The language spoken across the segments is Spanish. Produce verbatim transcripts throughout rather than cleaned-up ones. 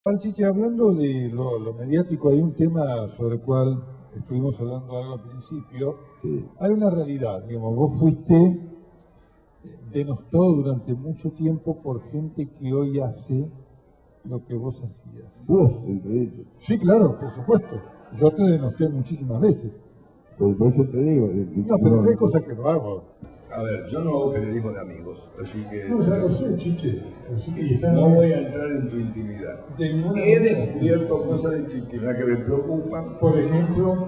Chiche, hablando de lo, lo mediático, hay un tema sobre el cual estuvimos hablando algo al principio. Sí. Hay una realidad, digamos, vos fuiste denostado durante mucho tiempo por gente que hoy hace lo que vos hacías. Vos, entre ellos. Sí, claro, por supuesto. Yo te denosté muchísimas veces. Por, por eso te digo. eh, No, pero hay cosas que no hago. A ver, yo no hago periodismo de amigos, así que No, ya lo sé, Chiche. Así que están no voy a entrar en tu intimidad. de ninguna He manera. descubierto cosas de tu intimidad que me preocupan. Por ejemplo,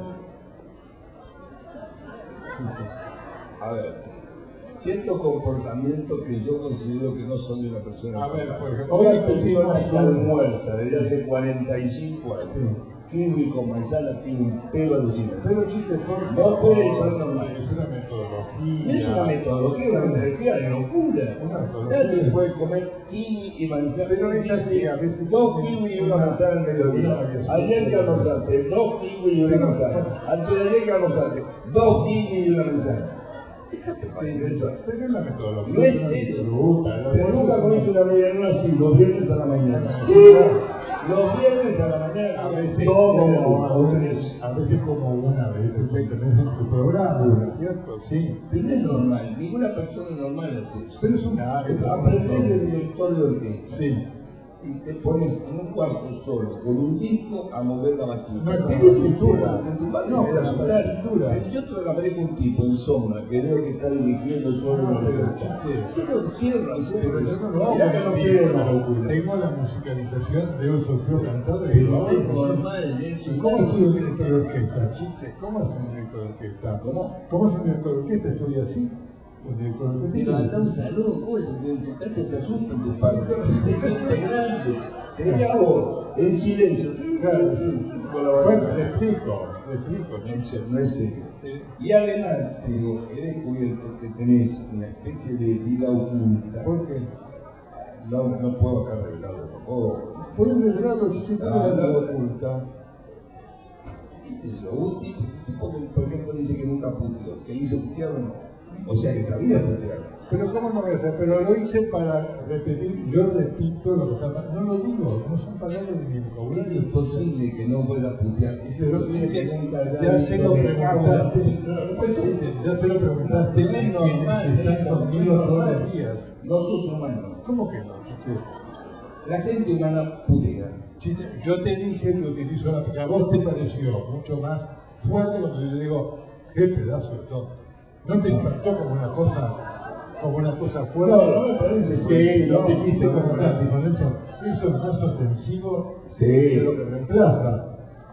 A ver, ciertos comportamientos que yo considero que no son de una persona. A ver, por ejemplo, una hoy persona tuvimos que un- almuerza desde hace cuarenta y cinco años, kiwi con manzana, tiene un pelo alucinante. pero Chiche, por No puede ser normal. Es una metodología. No es una metodología, una metodología de locura. Una metodología. Nadie puede comer kiwi y manzana. Pero es así, a veces- Dos kiwi y una manzana al mediodía. Ayer que almorzaste, dos kiwi y una manzana. Antes de ayer que almorzaste, dos kiwi y una manzana. Déjate para eso. Pero es la metodología. No es una serio. absoluta, Pero eso nunca es comiste una medianoche así, los viernes a la mañana. Los viernes a la mañana, A veces, dos como, o tres. a veces como una vez te tenés en tu programa, ¿no es cierto? Sí. Pero no es normal, ninguna persona normal hace eso. Pero es una Aprendés de director de orquesta. Sí. Y te pones en un cuarto solo, con un disco, a mover la batuta. No, ¿Qué no, escritura? no, En tu padre no, se da no, asustar. escritura. Pero yo te agarré con un tipo en sombra, que veo que está dirigiendo solo No, en pero, la Chiche, Yo lo cierro, en serio. pero yo no lo hago. Mirá que no quiero una locura. Tengo la musicalización de un Sofío cantado y Pero lo no hago. es normal, es ¿Y ¿Cómo estudio director de orquesta, Chiche? ¿Cómo es un director de orquesta? ¿Cómo? ¿Cómo es un director de orquesta? ¿Estudia así? Un director de orquesta. Pero anda un saludo, ¿cómo es? En tu casa se asustan tus padres. Es gente grande. Te hago en silencio. Claro, sí. Con la Bueno, barriga. le explico, le explico, No, Chiche. no es serio. Y además, digo, he descubierto que tenés una especie de vida oculta. ¿Por qué? No, no puedo acá revelarlo tampoco. ¿Puedes revelarlo, Chiche? ¿Cuál Ah, es la no. oculta? ¿Qué sé yo? Un tipo, tipo que, por ejemplo, dice que nunca puteó. ¿Que hizo putear o no? O sea, que sabía putear. Pero ¿cómo no voy a hacer? Pero lo hice para repetir, yo repito lo que está pasando. No lo digo, no son palabras de mi Es vocabulario. imposible que no pueda putear. Ese Pero otro dice Chiche, que nunca ya se lo preguntaste, No, no puede ser. Chiche, ya se lo preguntaste No es a quienes normal, están no, conmigo no, todos no. los días. No sos humano. ¿Cómo que no, Chiche? La gente humana putea. Chiche, yo te dije que utilizo la que a vos te pareció mucho más fuerte cuando yo digo, qué pedazo de todo. ¿No te impactó como una cosa, como una cosa fuerte? No, no me parece Sí, fuerte, lo no, dijiste no, como no. Nati con eso. Eso es más ofensivo Sí. de lo que reemplaza.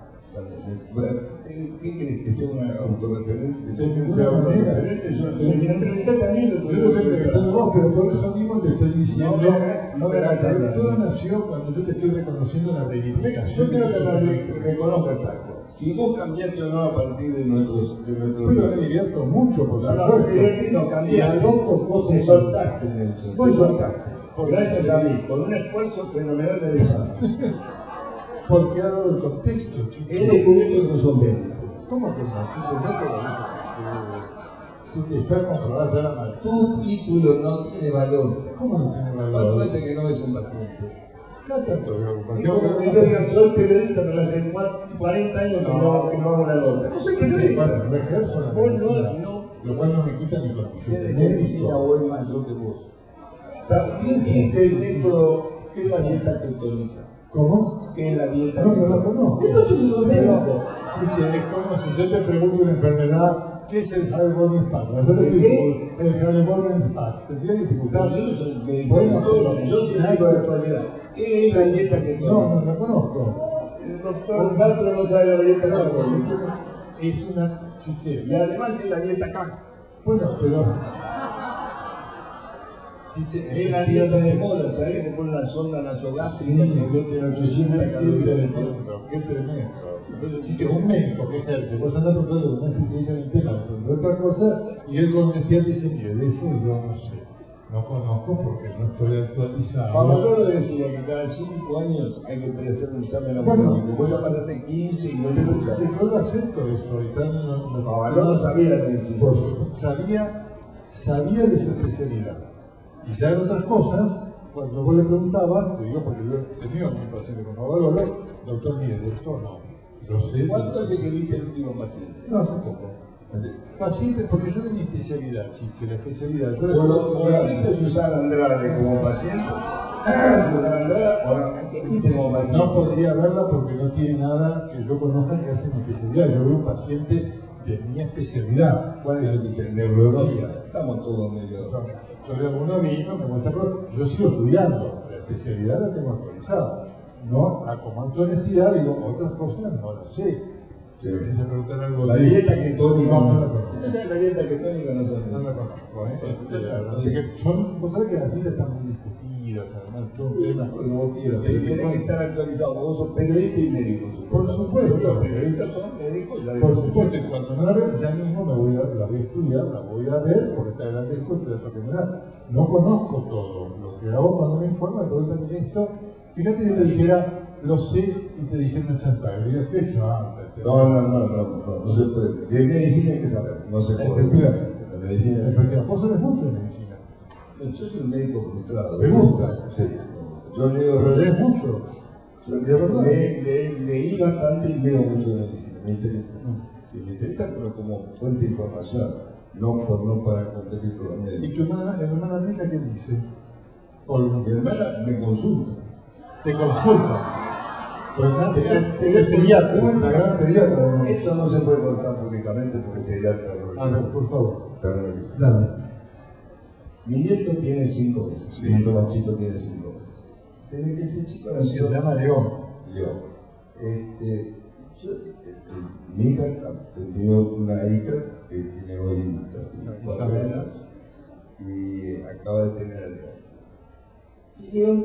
Bueno, ¿qué qué querés que sea una autorreferente? De Que ninguna sea manera. autorreferente, yo me entrevisté también. Yo no estoy entrevistando vos, pero por eso mismo te estoy diciendo. No me hagas- no me hagas Pero hablar. todo nació cuando yo te estoy reconociendo la reivindicación. Yo quiero que me re- reconozcas algo. Si vos cambiaste o no a partir de nuestros... De nuestros Pero me divierto mucho, por No, no, supuesto. te divertís, no Y cambiaste. adopto cosas. Te soltaste, Nelson. Bueno, Te soltaste. porque- Gracias a mí, con un esfuerzo fenomenal de desastre. Porque ha dado el contexto, Chiche. He descubierto que no son médicos. ¿Cómo que no, Chiche? No te lo dije. Chiche, está comprobado ya la mal. Tu título no tiene valor. ¿Cómo no tiene ¿Cuánto valor? hace que no ves un paciente? ¿Qué tanto veo? Es como que yo diga, soy periodista, pero hace cuarenta años que no, que no hago una nota. No soy periodista. Bueno, no ejerzo la Vos no, medicina, no. lo cual no me quita mi Sé condición de de medicina médico. o es mayor que vos. O sea, ¿qué es el método? ¿Qué es la dieta ketónica? ¿Cómo? ¿Qué es la dieta No, no la ketónica? conozco. Entonces no sos médico. Chiche, es como si yo te pregunto una enfermedad, ¿qué es el Heidelberg-Spatz? Yo te ¿El digo, el Heidelberg-Spatz. ¿Tendría dificultad? No, yo no soy médico. Bueno, Yo, yo soy médico de actualidad. ¿Qué es la dieta No, ketónica? no la conozco. El doctor Castro no sabe la dieta ketónica. Es una chiche. Y además es la dieta acá. Bueno, pero. Chiche, Es la dieta de moda, ¿sabes? Que te ponen la sonda nasogástrica que meten ochocientas Qué calorías de todo. tremendo, qué tremendo. Chiche, un médico que ejerce, vos andás por todo, un especialista en el tema, pero otra cosa, y él con honestidad dice, mire, de eso yo no sé. No conozco porque no estoy actualizado. Favaloro decía que cada cinco años hay que hacer un examen Bueno. oncológico. Vos ya pasaste quince y no te lo Sí, sabes. yo lo acepto eso. Y tal, no, no- Favaloro sabía la medicina. Por supuesto, sabía, sabía de su especialidad. Y ya en otras cosas, cuando vos le preguntabas, te digo porque yo he tenido a un paciente con Novalolo, doctor, mire, de esto no. Lo sé. ¿Cuánto hace que viste el último paciente? No, hace poco. Paciente, porque yo de mi especialidad, chiste, la especialidad. Yo ¿O la viste Susana Andrade como paciente? ¿Susana Andrade o no? ¿Viste como paciente? No podría verla porque no tiene nada que yo conozca que hace mi especialidad. Yo veo un paciente de mi especialidad. ¿Cuál es el que dice? Neurología. Estamos todos medio... Yo veo uno vino, me muestra cosas. Yo sigo estudiando, la especialidad la tengo actualizada. No, como acto de honestidad, digo, otras cosas no las sé. Sí. Se preguntan algo la de... dieta ketónica no, no no la conozco. Si no sabes la dieta ketónica no sabes. No la conozco, ¿eh? Este, son, vos sabés que las dietas están muy discutidas, además, todo un tema. Lo que vos quieras, pero tenés que estar actualizado. Vos sos periodista y médico. Por supuesto. Los periodistas son médicos, ya Por supuesto, y cuando no la veo, ya mismo me voy a, la voy a estudiar, la voy a ver, porque está delante del cuerpo de la que me da. No conozco todo. Lo que hago cuando me informa, todo también esto. Fíjate que te dijera, lo sé, y te dijera una chantaje. Digo, ¿qué he hecho antes? No, no, no, no, no, no se puede. De medicina hay que saber, no se puede. Efectivamente. La medicina. Efectivamente. Vos sabés mucho de medicina. Yo soy un médico frustrado. ¿Te gusta? Sí. Yo leo. Pero lees mucho. Yo leo, le, le, leí bastante y leo mucho de medicina. Me interesa. Sí, me interesa, pero como fuente de información, no, por, no para competir con los médicos. ¿Y tu hermana, hermana Rica qué dice? Olga. Mi hermana me consulta. Te consulta. Es pediatra, es una gran pediatra. Esto no se puede contar públicamente porque sería terrorismo. A ver, por favor. Terrorismo. Dale. Mi nieto tiene cinco meses. Mi nieto más chico tiene cinco meses. Desde que ese chico nació. Se llama León. León. Este, yo, este, mi hija tiene una hija que tiene hoy casi cuatro años y acaba de tener a León. Y León,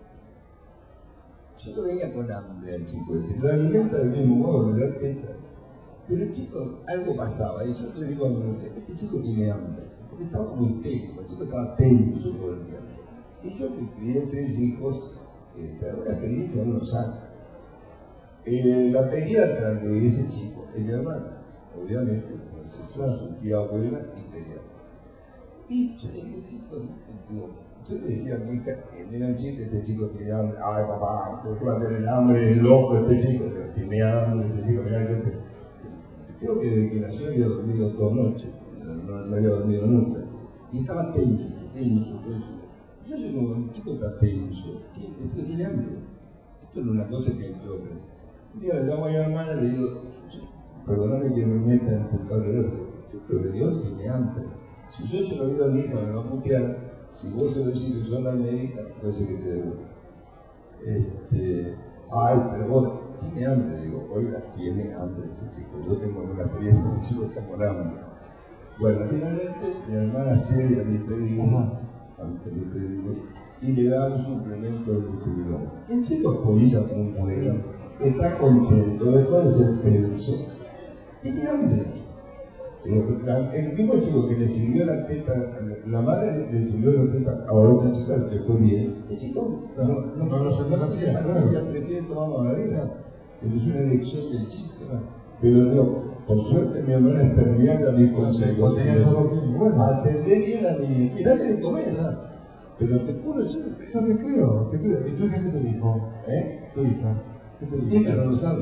yo lo veía con hambre al chico, este, lo alimenta del mismo modo, le da teta. Pero el chico, algo pasaba, y yo le digo a mi mujer, este chico tiene hambre, porque estaba muy técnico, el chico estaba tenso todo el día. Y yo que crié tres hijos, eh, pero una experiencia uno saca. Eh, la pediatra de ese chico es mi hermana, obviamente, pues es su tía abuela y pediatra. Y yo le dije, chico, digo, yo le decía a mi hija, en el chiste, este chico tiene hambre, ay papá, usted va a tener hambre, es loco este chico, tiene hambre, este chico, mirá, yo te... Creo que desde que nació había dormido dos noches, no, no, no había dormido nunca. Y estaba tenso, tenso, tenso. Yo sé como el chico está tenso, esto tiene hambre. Esto no es una cosa que yo... Un día le llamo a mi hermana y le digo, perdóname que me meta en tu carrera, pero Dios tiene hambre. Si yo se lo digo a mi hija, me va a putear. Si vos se lo decís que son la médica, puede ser que te debo. Este, ay, pero vos tiene hambre, digo, oiga, tiene hambre este chico. Yo tengo una experiencia, mi chico está con hambre. Bueno, finalmente mi hermana cede a mi pedido, ante mi pedido, y le da un suplemento de nutrición. El chico es polilla como un modelo, está contento, después de ser peso, tiene hambre. El mismo chico que le sirvió la teta, la madre le sirvió la teta a otra chica que fue bien. El chico no, no, no, no se hacía, claro. Prefiere tomar madera, pero es una elección del chico. Pero digo, por suerte mi hermana es permeable a mis consejos. Bueno, atender bien a mi niña y dale de comer, ¿no? Pero te juro, yo no te creo, te creo. ¿Y tu hija qué te dijo? ¿Eh? Tu hija. ¿Qué te dijo? Mi hija no lo sabe.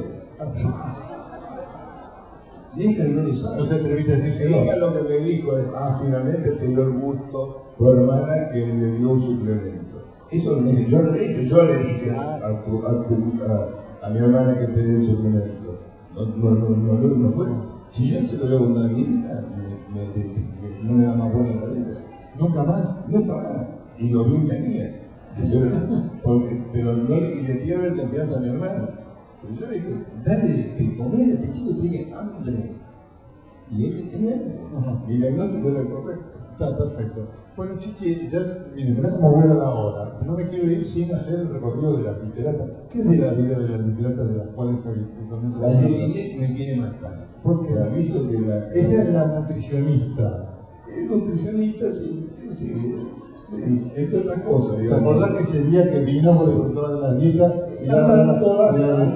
Mi hija no lo sabe. No te atreviste a decir que no. Mi hija lo que me dijo es, ah, finalmente te dio el gusto tu hermana que le dio un suplemento. Eso no es, yo le dije, yo le dije a, tu, a, tu, a, a mi hermana que te dio el suplemento. No, no, no, no, no, no fue. Si yo se lo voy a contar a mi hija, me, me, me, no me da más buena la vida. Nunca más. Nunca más. Y lo vi en niña. Porque, pero no le pierde confianza a mi hermana. Pero yo le digo, dale de comer, este chico tiene hambre. Y él tiene hambre. Mi diagnóstico era el correcto. Está perfecto. Bueno, Chichi, ya, miren, mirá cómo vuela la hora. No me quiero ir sin hacer el recorrido de las literatas. ¿Qué es de la vida de las literatas de las cuales habitualmente... La siguiente me quiere matar. Porque te aviso que la... Esa es la nutricionista. El nutricionista, sí, sí, sí, entre otras cosas, ¿Te acordás que ese día que vino por todas de las dietas? Y andan todas,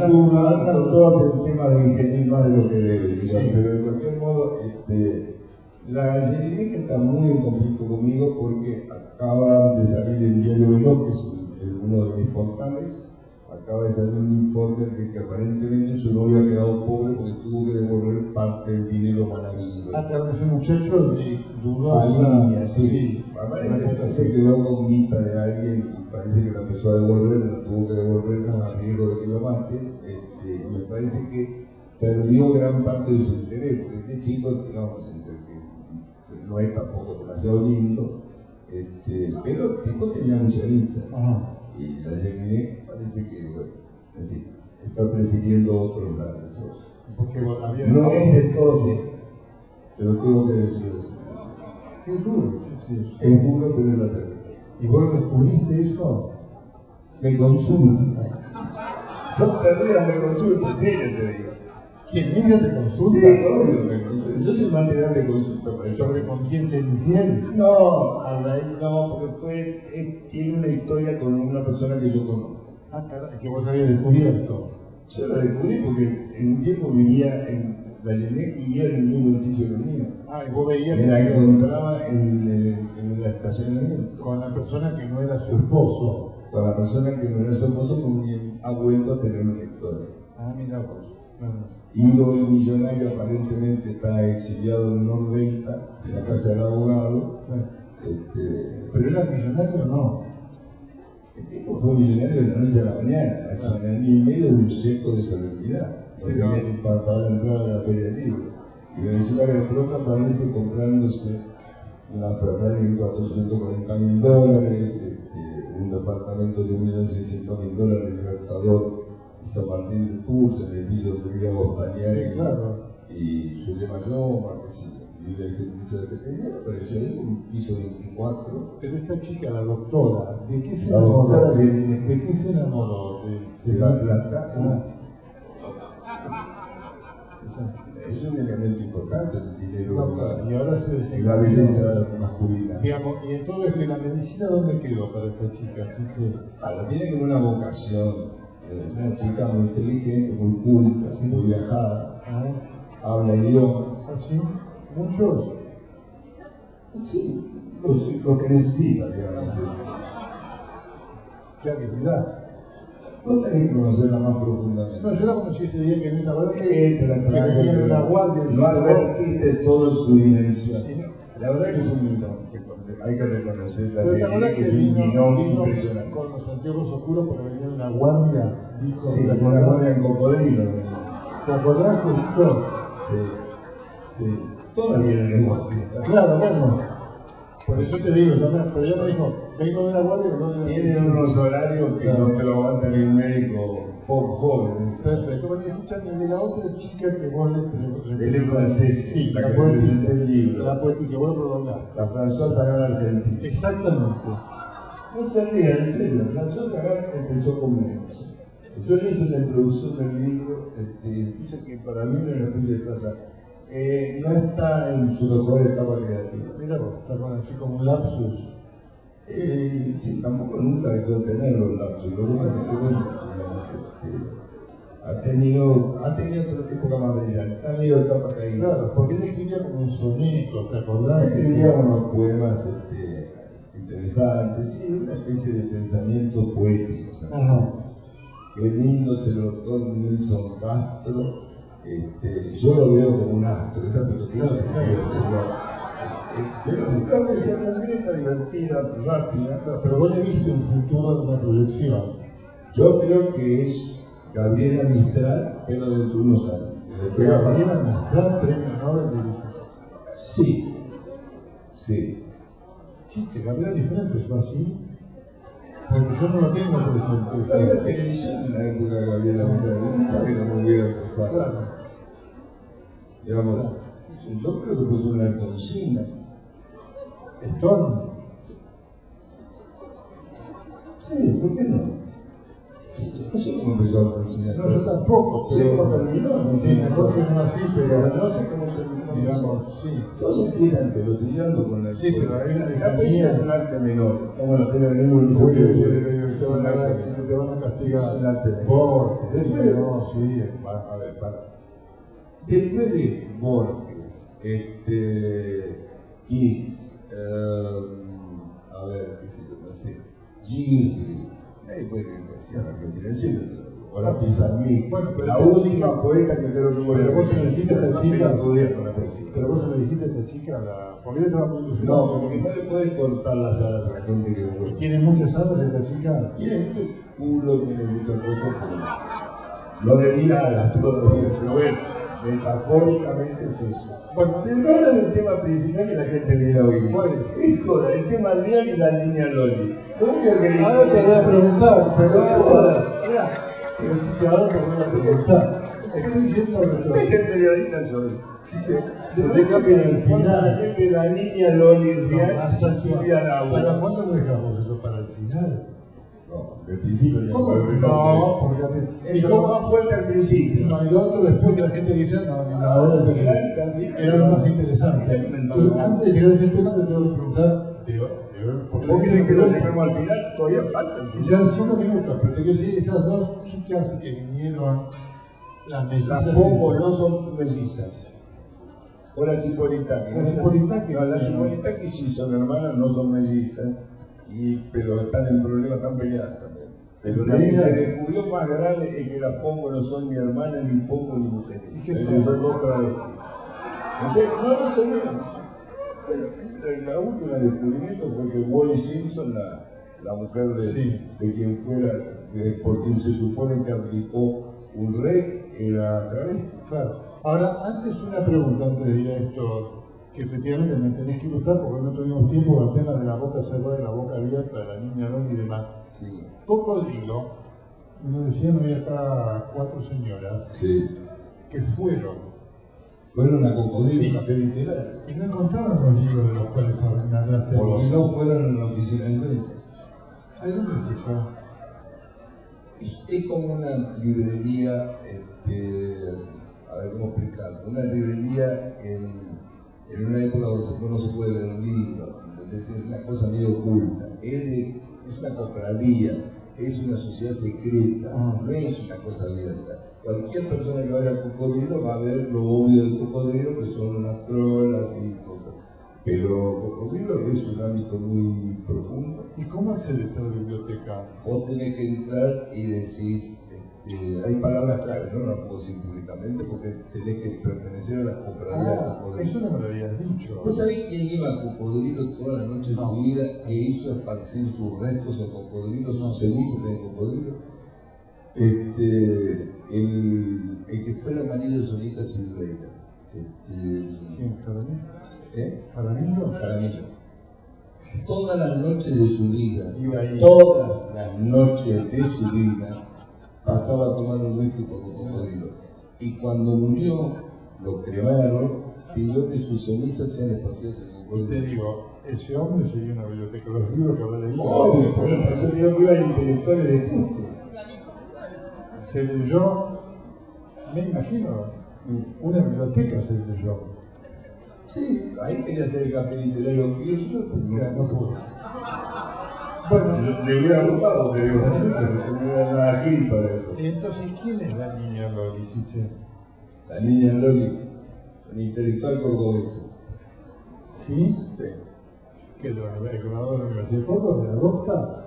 andan todas el tema de ingerir más de lo que deben, sí. Pero de cualquier modo, este, La Yelenique está muy en conflicto conmigo porque acaba de salir el diario Veloz, que es uno de mis portales, acaba de salir un informe de que aparentemente su novia ha quedado pobre porque tuvo que devolver parte del dinero mal habido. Ah, claro, ese muchacho de Familia, sí. sí. Aparentemente se quedó con guita de alguien y parece que la empezó a devolver, la tuvo que devolver con el riesgo de que lo maten. Este, me parece que perdió gran parte de su interés, porque este chico, digamos, que no es tampoco demasiado lindo, este, pero el tipo tenía mucha guita. Y la Yelenique parece que, bueno, en fin, está prefiriendo otros lados. Porque había... No es de todo cierto, pero tengo que decir así. Qué duro, sí, sí. Es duro, pero es la verdad. ¿Y vos descubriste eso? Me consulta. Yo todavía me consulta, sí, te digo. ¿Quién? ¿Ella te consulta? Sí, obvio, me consulta. Yo soy más de darle consulta para eso. ¿Sobre con quién ser infiel? No, a raíz no, porque fue, es, tiene una historia con una persona que yo conozco. Ah, caray, que vos habías descubierto. Yo la descubrí porque en un tiempo vivía en la Yelenique, vivía en el mismo edificio que el mío. Ah, y vos veías Me la que encontraba en el, en el estacionamiento. con la persona que no era su esposo. Con la persona que no era su esposo, con quien ha vuelto a tener una historia. Ah, mira vos. Bueno. Ídolo millonario aparentemente está exiliado en Nordelta, en la casa del abogado. Sí. Este, ¿Pero era millonario o no? el tipo fue millonario de la noche a la mañana, hace un año y medio de un seco de celebridad, obviamente para, para la entrada de la Feria del Libro. Y resulta que de pronto aparece comprándose una Ferrari de cuatrocientos cuarenta mil dólares, este, un departamento de un millón seiscientos mil dólares en Libertador y San Martín del Tours, en el edificio donde vivía Bostaniani, Sí, claro. y Julia Mayoma, que sí, y la mucho de pequeña, apareció ahí con un piso veinticuatro. Pero esta chica, la doctora, ¿de qué se La enamoró? doctora ¿De, de- ¿De qué se enamoró? ¿De, De la plata, Ah. es un elemento importante el dinero No, claro, y ahora se y la desencadenó. belleza masculina. Digamos, y en todo esto, ¿y la medicina dónde quedó para esta chica? Chiche? Ahora tiene como una vocación, es una chica muy inteligente, muy culta, muy viajada, Ah, habla idiomas. ¿así? ¿Muchos? Sí, lo, lo que necesita, digamos. Qué habilidad. No tenés que conocerla más profundamente. No, yo la conocí ese día que vino, la verdad que, Sí, te la que traje, venía de pero una guardia. no advertiste todo su dimensión. Y no- La verdad que es un minón, que hay que reconocer la Pero la verdad que que es un vino, minón vino impresionante. con los anteojos oscuros porque venía de una guardia. Dijo, Sí, ¿te con la acordás? guardia en cocodrilo. ¿Te acordás que dijo? Sí, sí. Todas vienen en guardia. Claro, bueno. Por eso te digo, yo me- pero ella me dijo, vengo de la guardia, no de la Tienen unos horarios que no te lo aguanta ni un médico poco joven. Perfecto, bueno, y escuchame, de la otra chica que vos le preguntaste. Él es francés, Sí, la la que poetisa. presenta el libro. La poetisa que voy a prolongar. La Françoise Sagan Argentina. Exactamente. No se ría, en serio. Françoise Sagan empezó conmigo. Yo le hice la introducción del libro, este, dice que para mí no era una especie de frase. Eh, no está en su mejor etapa creativa. Mira vos, está con así como un lapsus. Eh, sí, tampoco nunca dejó de tener los lapsos. Lo que pasa es que, bueno, digamos, este, ha tenido, ha tenido otra época más brillante, ha tenido etapa caída. Claro, porque ella escribía como un soneto, ¿te acordás? Escribía unos poemas este, interesantes, sí, una especie de pensamientos poéticos. Ajá. Qué lindo es el doctor Nilsson Castro. Este, yo lo veo como un astro, esa película se escribe, pero me parecía una letra divertida, rápida. Pero vos le viste un futuro de una proyección. Yo creo que es Gabriela Mistral, pero dentro de unos años. Pero Gabriela Mistral, premio Nobel de literatura. Sí, sí. Chiste, Gabriela Mistral empezó así. Porque yo no lo tengo presente. Había televisión en la época de Gabriela Mistral, no sabía que no hubiera empezado. Claro. Digamos, yo creo que puso una Alfonsina. Stone. Sí, ¿por qué no? Sí, no sé cómo empezó Alfonsina. No, yo tampoco. Sí, pero- cómo terminó. Sí, mejor que no así, Pero pero no sé cómo terminó. digamos, sí. Todos empiezan peloteando con la Sí, pero hay una La lejanía. poesía es un arte menor. Como la pena de ningún Uy, uy, uy, es uy, un arte uy, si te van a castigar. Es un arte menor. Borges, Después- no, sí. Va, a ver, para. Después de Borges, este, Kids, um, a ver, qué sé yo, no sé, Gigli, nadie puede creer poesía en Argentina, en serio te lo digo. O la Pizarnik, bueno, pero la esta única chica- poeta que creo que pero vos se lo dijiste a esta no chica. estudiar con la poesía. Pero vos se lo dijiste a esta chica, la... porque ella estaba muy ilusionada. No, porque no le puedes cortar las alas a la gente que Y vuelve. tiene muchas alas esta chica. Tiene mucho culo, tiene muchas cosas, pero no le diga alas todavía, pero bueno, metafóricamente es eso. Bueno, Pero no habla del tema principal que la gente viene a oír. ¿cuál es? Es joda, el tema real y la niña Loli. Lo único que le Ahora te voy a preguntar, pero ahora, Mira, pero si te ahora te voy a preguntar. Estoy yendo a nuestro... ¿qué periodista soy? Se ve que en el final... de la niña Loli No, real más y allá. Silvia ¿Para Laura. cuándo lo dejamos eso? ¿Para el final? No, del principio ya ¿Cómo? fue el No, porque... ¿Y Eso cómo? más fuerte al principio. No, y lo otro después que la gente dice, no, ni la hora de que era lo más interesante. Pero antes de llegar a ese tema te tengo que preguntar, de, de, porque ¿Vos la querés gente que lo pregunta, lleguemos al final? Todavía falta el y final. ya cinco minutos, pero te quiero decir, esas dos chicas que vinieron, las mellizas... Las Pombo no son mellizas. O las Hipolitaki. Las Hipolitaki. No, las Hipolitaki sí son hermanas, no son mellizas. Y, pero están en problemas, están peleadas también. Pero la que se descubrió más grave es que las Pombo no son ni hermanas, ni Pombo, ni mujeres. ¿Y qué Ellos son? otra vez. No sé, no, no sabemos. Bueno, la última descubrimiento fue que Wally Simpson, la, la mujer de, Sí. de quien fuera, de, por quien se supone que abdicó un rey, era travesti. Claro. Ahora, antes una pregunta, antes de ir a esto, que efectivamente me tenés que ilustrar porque no tuvimos tiempo con el tema de la boca cerrada y la boca abierta, de la niña Loli y demás. Sí. Cocodrilo, nos decían hoy acá cuatro señoras Sí. que fueron Fueron a Cocodrilo, Sí. café literario. y no encontraron los libros de los cuales hablaste Porque vos. no fueron a la oficina del dueño. ¿Ay, dónde es eso? Es, es como una librería, este, a ver cómo explicar, una librería en, en una época donde no se puede leer libros, ¿entendés? Es una cosa medio oculta, es, de, es una cofradía, es una sociedad secreta, Ah. no es una cosa abierta. Cualquier persona que vaya al Cocodrilo va a ver lo obvio del Cocodrilo, que son unas trolas y cosas. Pero Cocodrilo es un ámbito muy profundo. ¿Y cómo accedes a la biblioteca? Vos tenés que entrar y decís, este, hay palabras claves, no, no las puedo decir públicamente porque tenés que pertenecer a la cofradía de Ah, Cocodrilo. eso no me lo habías dicho. ¿Vos sabés quién iba a Cocodrilo toda la noche de No. su vida e hizo esparcir sus restos en Cocodrilo, sus cenizas en Cocodrilo? Este, el, el que fue la manera de Solita Silveira. Este, ¿Quién? ¿Jaramillo? ¿eh? ¿Jaramillo? Jaramillo. Todas las noches de su vida, Iba ahí. todas las noches de su vida, pasaba tomando un whisky por Cocodrilo. Y cuando murió, lo cremaron, pidió que sus cenizas sean esparcidas en Y te Cocodrilo. digo, ese hombre sería una biblioteca, los libros que habrá leído. Obvio, por eso digo que iban intelectuales de justo. Se leyó, me imagino, una biblioteca se leyó. Sí, ahí quería hacer el café literario Kirchner, Mira, pero no pudo. Bueno, Le, le hubiera gustado, te digo, pero no era nada ágil para eso. entonces, ¿quién es la niña Loli, Chiche? La niña Loli, un intelectual cordobesa. ¿Sí? Sí. ¿Que el graduado de la Universidad de Córdoba, de la docta?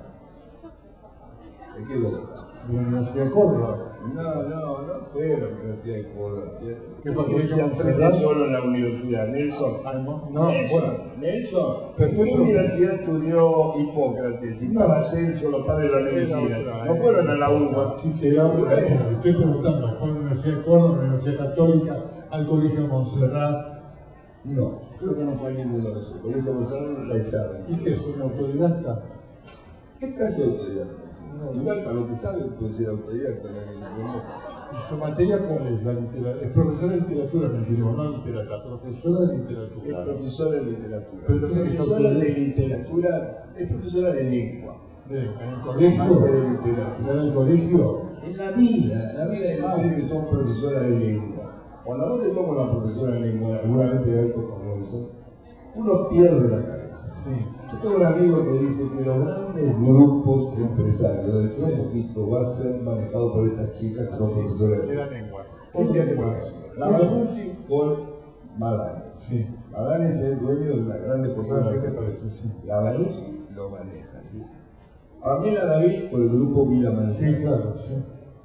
¿De qué loca? De la Universidad de Córdoba. No, no, no fue a la Universidad de Córdoba. ¿Qué fue? Él se aprende solo en la universidad, Nelson. Ah, no, no, Nelson, bueno. Nelson, Pero ¿en fue qué pro- universidad estudió Hipócrates? Y Paracelso, los padres de la medicina. No fueron a la UBA. Chiche, la otra, estoy preguntando, ¿fue a la Universidad de Córdoba, a la Universidad Católica, al Colegio de Montserrat? No, creo que no fue ninguno de esos. Por eso Gonzalo la echaron. ¿Y qué es una autodidacta? ¿Qué clase de autodidacta? No. Igual, para lo que sabe, puede ser autodidacta. No hay ningún problema. ¿Y su materia cuál es? La literatura. Es profesora de literatura, me diremos, no literatura, profesora de Es literatura. profesora de literatura. Pero Pero tiene que profesora ser- de literatura, es profesora de lengua. De- ¿En el Más que colegio? de literatura. ¿En el colegio? En la vida, en la vida de mujeres que son profesoras de lengua. Cuando vos te tomas una profesora de lengua, alguna vez de alto como eso, uno pierde la cabeza. Sí. Yo tengo un amigo que dice que los grandes grupos de empresarios dentro de un poquito va a ser manejado por estas chicas que son profesoras de Era lengua. lengua. ¿Qué tendría que pasar? La Maguchi con Madame. Sí. Adán es el dueño de una grande fortuna. ¿Qué te parece? Sí. La Banucci lo maneja, ¿sí? Pamela David por el grupo Vila Manzana. Sí, claro, sí.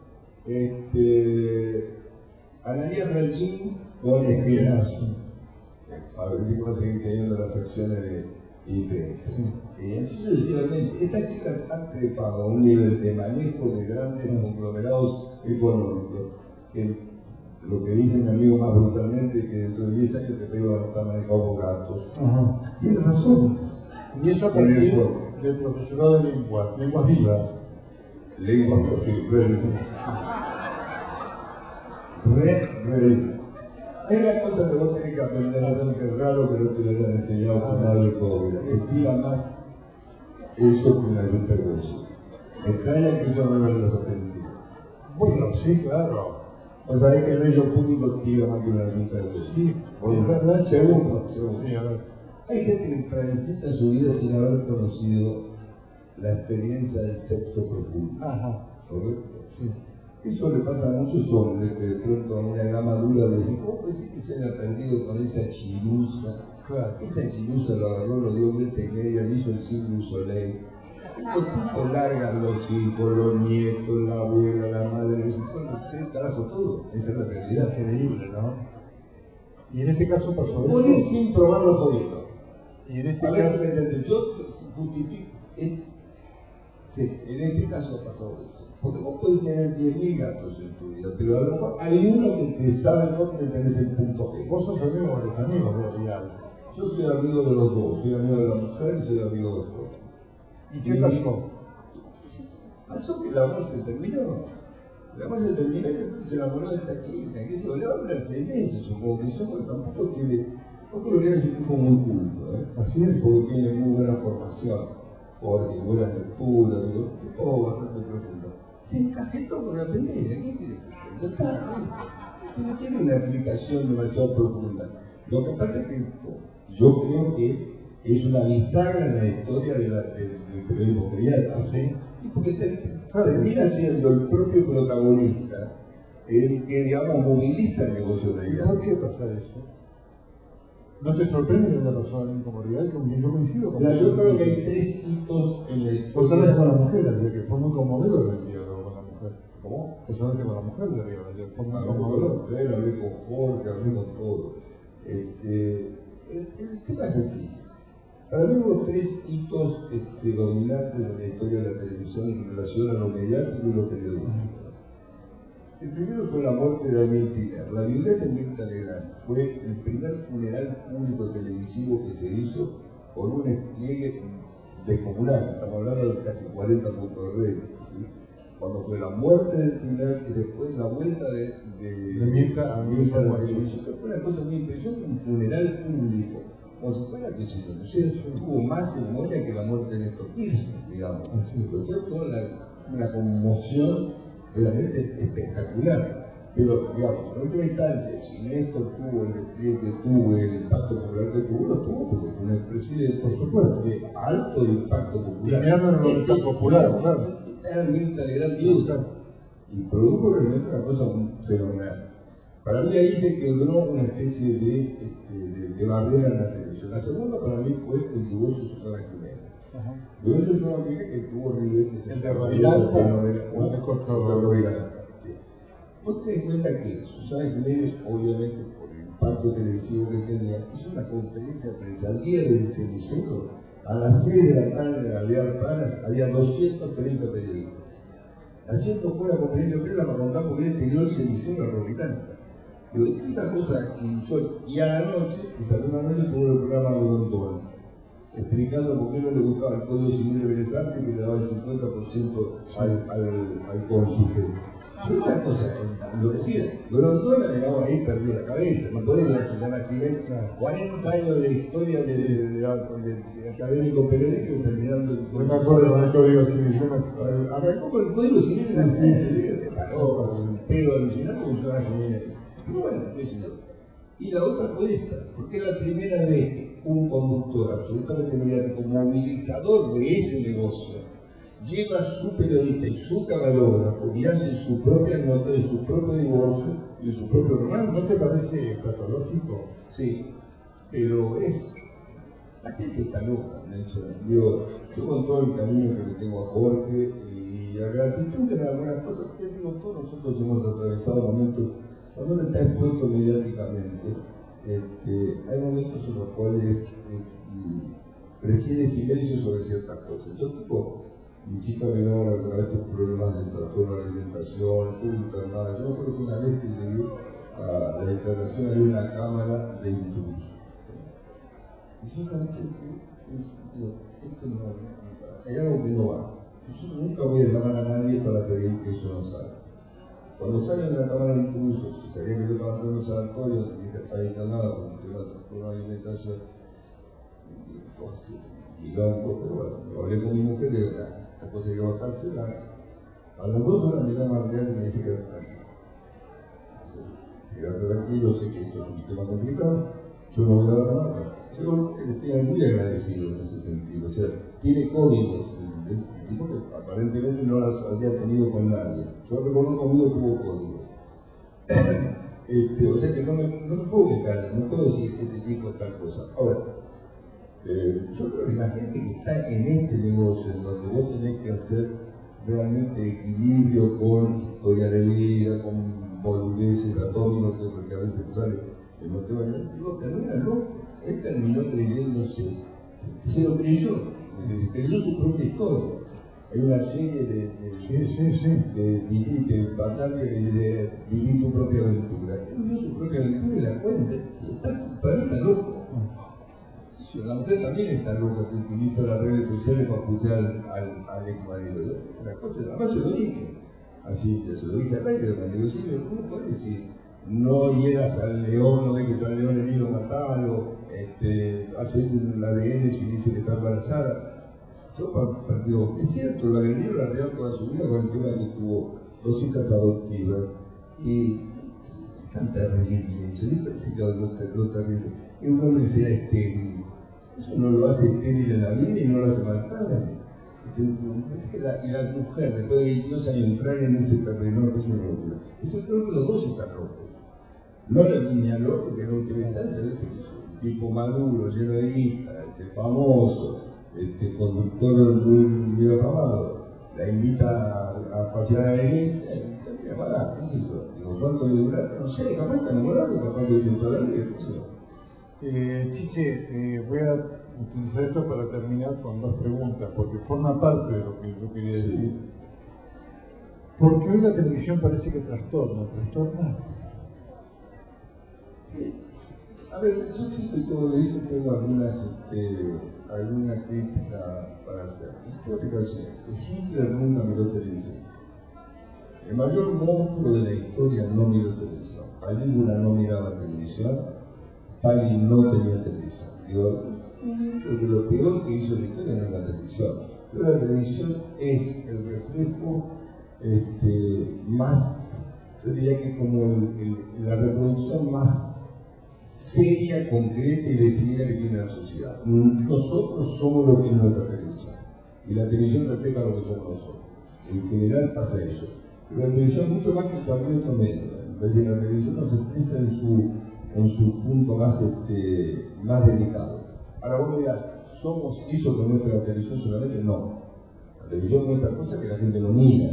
Este, Analía Franchín con Espinazo. A ver si va a seguir teniendo las acciones de I P F. Sí. Y así sucesivamente. Estas chicas han trepado a un nivel de manejo de grandes conglomerados económicos que lo que dice mi amigo más brutalmente que dentro de diez años te pego a estar manejado por gatos. Ajá. Tiene razón. Y eso a partir del profesorado de lenguas, lenguas vivas. Lenguas, pero sí, re, re, re. Hay una cosa que vos tenés que aprender a hacer que es raro que no te lo hayan enseñado con nada de COVID. Estira más eso que una junta de bolsillo. Me extraña que eso no lo hayas aprendido. Bueno, sí, claro. O sea, es que el bello público tira más que una junta de bolsillo. Sí, Bueno, es verdad. segundo, segundo. Sí, a ver. Hay gente que transita en su vida sin haber conocido la experiencia del sexo profundo. Ajá. ¿Correcto? Sí. Eso le pasa a muchos hombres que de pronto a una edad madura le dicen, ¿cómo puede ser que se haya perdido con esa chirusa? Claro. Esa chirusa lo agarró, lo dio vuelta y media, le hizo el Cirque du Soleil. Los tipos largan los hijos, los nietos, la abuela, la madre, les dicen, bueno, usted carajo todo. Esa es la realidad. Increíble, ¿no? Y en este caso pasó eso. Morir sin probar los jodidos. Y en este A ver caso. si me entiendes, yo justifico. En, sí, en este caso ha pasado eso. Porque vos podés tener diez mil gatos en tu vida, pero a lo mejor hay uno que te sabe dónde tenés el punto G. Vos sos amigo de los amigos de Real. Yo soy amigo de los dos, soy amigo de la mujer y soy amigo del joven. ¿Y qué pasó? Pasó que el amor se terminó. El amor se terminó y se enamoró de esta chica. Que se le va a durar seis meses, supongo que yo, porque tampoco tiene. Poco lo que es un tipo muy culto, ¿eh? Así es. Porque tiene muy buena formación, porque buena lectura, digo, un tipo bastante profundo. Se encajetó con la pelea, ¿qué quiere decir? Ya está, ¿no? No tiene una aplicación demasiado profunda. Lo que pasa es que yo creo que es una bisagra en la historia de la, de, del periodismo mediático. ¿Sí? Y porque te, termina siendo el propio protagonista el que, digamos, moviliza el negocio ¿Y mediático. por qué pasa eso? ¿No te sorprende que haya pasado en como Real? Que yo coincido con Mira, eso. yo creo que hay tres hitos en la historia. Vos hablaste con la mujer ayer, que fue muy conmovedor el diálogo con la mujer. ¿Cómo? Vos hablaste con la mujer de Río ayer, fue muy Hablé con conmovedor. Rafael, hablé con Jorge, hablé con todo. Este, el, el tema es así. Para mí hubo tres hitos este, dominantes de la historia de la televisión en relación a lo mediático y lo periodístico. El primero fue la muerte de Daniel Piner. La viudez de Mirta Legrand fue el primer funeral público televisivo que se hizo con un despliegue descomunal. Estamos hablando de casi cuarenta puntos de red. ¿Sí? Cuando fue la muerte de Piner y después la vuelta de, de, De Mirta a Mirta a la Mirta, televisión, que fue una cosa muy impresionante, un funeral público. Como si fuera que se no sé, tuvo más ceremonia que la muerte de Néstor Kirchner, digamos. Así. Pero fue toda la, una conmoción realmente espectacular. Pero, digamos, en última instancia, si Néstor tuvo el despliegue que tuvo, el impacto popular que tuvo, lo tuvo porque fue un expresidente, por supuesto, de alto impacto popular. Lineando en el momento popular, claro. Era Mirta Legrand viuda. Y produjo realmente una cosa fenomenal. Para mí ahí se quebró una especie de, de, de, de barrera en la televisión. La segunda para mí fue el divorcio de Susana Jiménez. Ajá. El divorcio de Susana Jiménez que tuvo ribetes. El de Roviralta. El de Roviralta. Vos te das cuenta que Susana Jiménez, obviamente por el impacto televisivo que tenía, hizo una conferencia de prensa al día del cenicero. A las seis de la tarde de la Leal Panas había doscientos treinta periodistas. Haciendo una conferencia de prensa para contar por qué él tiró el cenicero a Roviralta. Pero es una cosa insólita. Y a la noche, y salió una noche, tuvo el programa de Don Toro, explicando por qué no le gustaba el Código Civil de Bellas Artes, que le daba el cincuenta por ciento al, al, al cónyuge. Es una cosa enloquecida. Grondona, digamos, ahí perdió la cabeza. No podés ir a Susana Jiménez, cuarenta años de historia de, de, de, de, de académico periodístico terminando. No me acuerdo con el Código Civil. Arrancó con el Código Civil, sí, sí, sí. Paró, con el pedo alucinante con Susana Jiménez. Pero bueno, qué sé yo. Y la otra fue esta, porque era la primera vez que un conductor absolutamente mediático, movilizador de ese negocio, lleva a su periodista y su camarógrafo y hace su propia nota de su propio divorcio y de su propio romance. ¿No te parece patológico? Sí. pero es, la gente está loca, Nelson. Digo, yo con todo el cariño que le tengo a Jorge y a gratitud en algunas cosas, que digo, todos nosotros hemos atravesado momentos, cuando uno está expuesto mediáticamente, este, hay momentos en los cuales eh, prefiere silencio sobre ciertas cosas. Yo tengo, mi chica me dio alguna vez tus problemas de trastorno de alimentación, estuve internada. Yo me acuerdo que una vez que llegué a la internación había una cámara de intrusos. Y yo realmente, digo, esto no, hay algo que no va. Yo nunca voy a llamar a nadie para pedir que eso no salga. Cuando salen de la cámara de intrusos, si sabía que yo estaba entrando en San Antonio, mi hija estaba internada por un tema de trastorno de alimentación, y fue así, gigante, pero bueno, lo hablé con mi mujer y la cosa que bajarse, la, a las dos horas me llama Adrián y me dice que tranquilo. Quédate tranquilo, sé que esto es un tema complicado, yo no voy a dar nada. Yo estoy muy agradecido en ese sentido, o sea, tiene códigos, ¿entendés? Un tipo que aparentemente no las había tenido con nadie. Yo reconozco conmigo tuvo código. Este, o sea que no me, no me puedo quejar, no puedo decir que este tipo es tal cosa. Ahora, eh, yo creo que la gente que está en este negocio, en donde vos tenés que hacer realmente equilibrio con historia de vida, con boludeces atómicos, porque a veces sale el motivo de decir, vos terminas loco. Él terminó creyéndose, se lo creyó, creyó su propia historia. Hay una serie de, de, sí, sí, sí. de, de, de bastante de, de vivir tu propia aventura. Él vivió su propia aventura y la cuenta. Está, para mí está loco. La mujer también está loca que utiliza las redes sociales para putear al, al, al ex marido. La cosa, además se lo dije. Así, se lo dije a Reiderman. Le digo, sí, ¿cómo puedes decir? No hieras al león, no dejes al león herido, matalo, este, hacer un A D N si dice que está embarazada. Yo digo, es cierto, la vendió la real toda su vida con el tema que tuvo dos hijas adoptivas y es tan terrible, se me parece que lo terrible, que un hombre sea estéril. Eso no lo hace estéril en la vida y no lo hace maltratar. Es que la, y la mujer, después de veintidós años, entrar en ese terreno es una locura. Yo creo que los dos están locos. No la niña loca, que no tiene tal, un tipo maduro, lleno de guita, este, famoso, este, conductor muy afamado, la invita a, a pasear a Venecia, y le llamará, qué sé yo. Digo, ¿cuánto le durará? No sé, capaz está enamorado, capaz que viene toda la vida, qué sé yo. Eh, Chiche, eh, voy a utilizar esto para terminar con dos preguntas, porque forma parte de lo que yo quería decir. Sí. Porque hoy la televisión parece que trastorna, trastorna. Sí. A ver, yo siempre todo eso tengo algunas, este, alguna crítica para hacer. Histórica, Hitler nunca miró televisión. El mayor monstruo de la historia no miró televisión. Calígula no miraba televisión. Stalin no tenía televisión. Digo, creo que lo peor que hizo la historia no es la televisión. Pero la televisión es el reflejo este, más, yo diría que como el, el, la reproducción más seria, concreta y definida que tiene la sociedad. Nosotros somos lo que es nuestra televisión. Y la televisión refleja lo que somos nosotros. En general pasa eso. Pero la televisión mucho más que cualquier otro medio. Me parece que la televisión nos expresa en su en su punto más, este, más delicado. Ahora vos me dirás, ¿somos hizo que muestra la televisión solamente? No. La televisión muestra cosas que la gente no mira.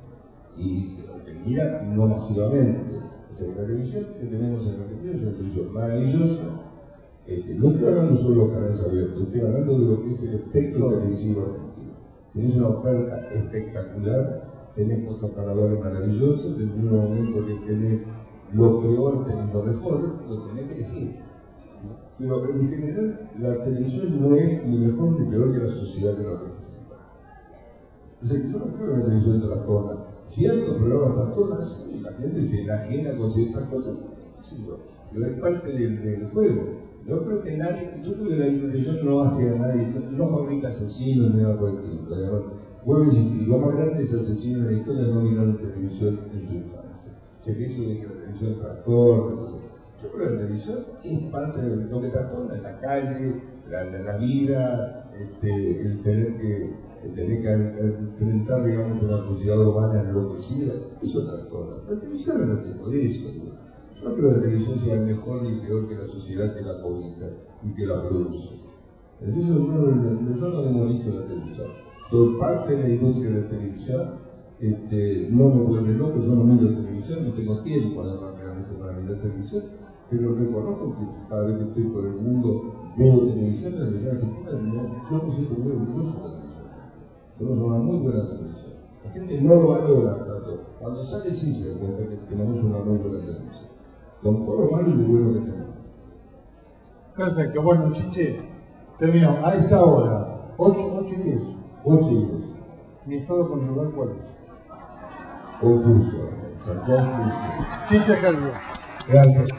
Y que mira no masivamente. O sea, la televisión que tenemos en Argentina es una televisión maravillosa. Este, no estoy hablando solo de los canales abiertos, estoy hablando de lo que es el espectro televisivo argentino. Tenés una oferta espectacular, tenés cosas para ver maravillosas, en un momento que tenés lo peor, tenés lo mejor, lo tenés que elegir. Pero en general, la televisión no es ni mejor ni peor que la sociedad que la representa. O sea, yo no creo que la televisión trastorna. Ciertos programas trastornan, sí, la gente se enajena con ciertas cosas, sí, pero es parte del, del juego. Yo creo que nadie, yo creo que la televisión no hace a nadie, no, no fabrica asesinos ni nada por el estilo. Vuelvo a insistir, lo más grande es asesinos en la historia no miraron televisión en su infancia. O sea, que eso de que la televisión trastorna. Yo creo que la televisión es parte de lo que trastorna en la calle, la, la, la vida, este, el tener que, el tener que enfrentar, digamos, una sociedad urbana enloquecida. Eso trastorna. La televisión es reflejo de eso. Digo. Yo no creo que la televisión sea mejor ni peor que la sociedad que la publica y que la produce. Entonces, yo no, yo no demonizo la televisión. Soy parte de la industria de la televisión. Este, no me vuelve loco, yo no miro televisión, no tengo tiempo además realmente para mirar televisión, pero reconozco que cada vez que estoy por el mundo veo televisión, la televisión argentina, yo me siento muy orgulloso de la televisión. Tenemos una muy buena televisión. La gente no lo valora tanto. Cuando sale sí se da cuenta que tenemos una muy buena televisión. Con todo lo malo y lo bueno que tenemos. Perfecto, bueno, Chiche, terminó. A esta hora, ocho y diez. ocho y diez. ¿Mi estado conyugal cuál es? Confuso, o sea, confuso. Chiche Calvo. Gracias.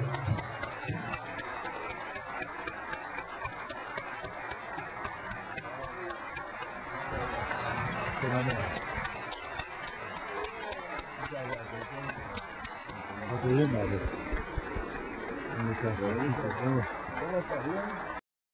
No te den nada. ¿Cómo estás? ¿Cómo estás?